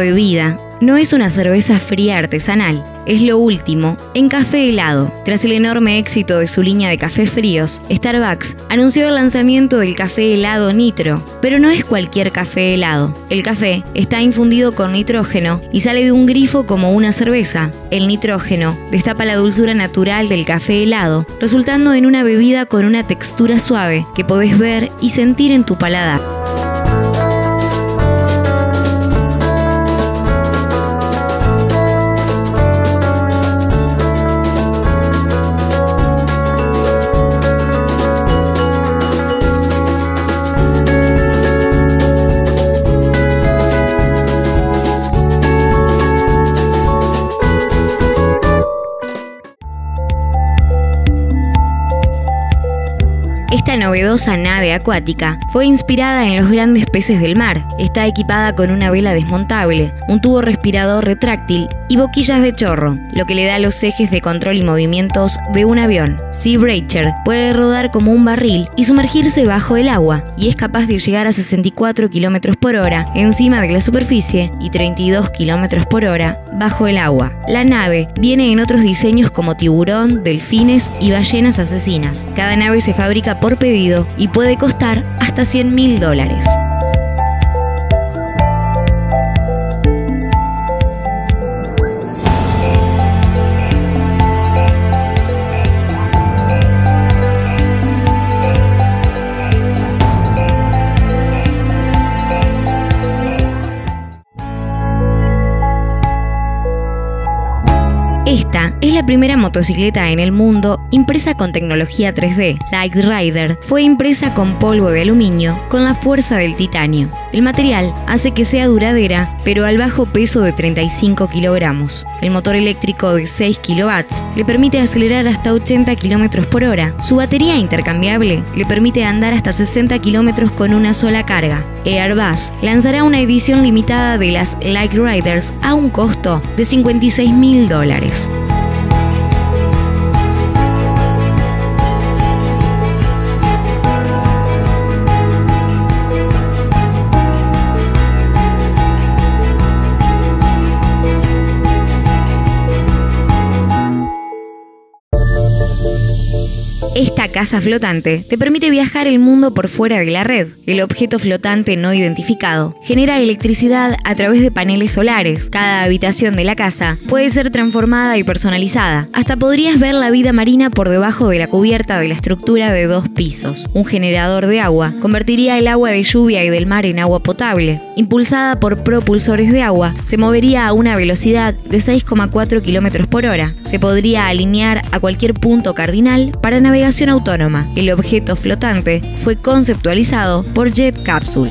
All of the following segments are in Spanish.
bebida no es una cerveza fría artesanal, es lo último en café helado. Tras el enorme éxito de su línea de cafés fríos, Starbucks anunció el lanzamiento del café helado Nitro, pero no es cualquier café helado. El café está infundido con nitrógeno y sale de un grifo como una cerveza. El nitrógeno destapa la dulzura natural del café helado, resultando en una bebida con una textura suave que podés ver y sentir en tu paladar. Esta novedosa nave acuática fue inspirada en los grandes peces del mar. Está equipada con una vela desmontable, un tubo respirador retráctil y boquillas de chorro, lo que le da los ejes de control y movimientos de un avión. Sea Breacher puede rodar como un barril y sumergirse bajo el agua, y es capaz de llegar a 64 km por hora encima de la superficie y 32 km por hora bajo el agua. La nave viene en otros diseños como tiburón, delfines y ballenas asesinas. Cada nave se fabrica por pedido y puede costar hasta $100.000. Esta es la primera motocicleta en el mundo impresa con tecnología 3D. Light Rider fue impresa con polvo de aluminio con la fuerza del titanio. El material hace que sea duradera, pero al bajo peso de 35 kilogramos. El motor eléctrico de 6 kilowatts le permite acelerar hasta 80 kilómetros por hora. Su batería intercambiable le permite andar hasta 60 kilómetros con una sola carga. Airbus lanzará una edición limitada de las Light Riders a un costo de $56.000. Esta casa flotante te permite viajar el mundo por fuera de la red. El objeto flotante no identificado genera electricidad a través de paneles solares. Cada habitación de la casa puede ser transformada y personalizada. Hasta podrías ver la vida marina por debajo de la cubierta de la estructura de 2 pisos. Un generador de agua convertiría el agua de lluvia y del mar en agua potable. Impulsada por propulsores de agua, se movería a una velocidad de 6,4 km por hora. Se podría alinear a cualquier punto cardinal para navegación autónoma. El objeto flotante fue conceptualizado por Jet Capsule.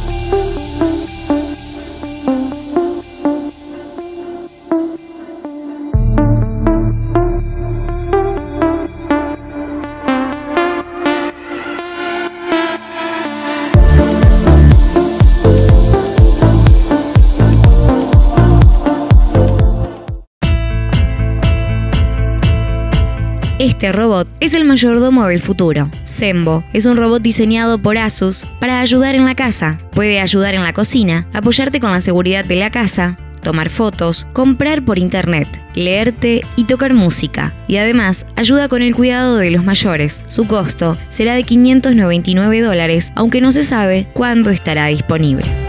Este robot es el mayordomo del futuro. Zenvo es un robot diseñado por Asus para ayudar en la casa. Puede ayudar en la cocina, apoyarte con la seguridad de la casa, tomar fotos, comprar por internet, leerte y tocar música. Y además, ayuda con el cuidado de los mayores. Su costo será de $599, aunque no se sabe cuándo estará disponible.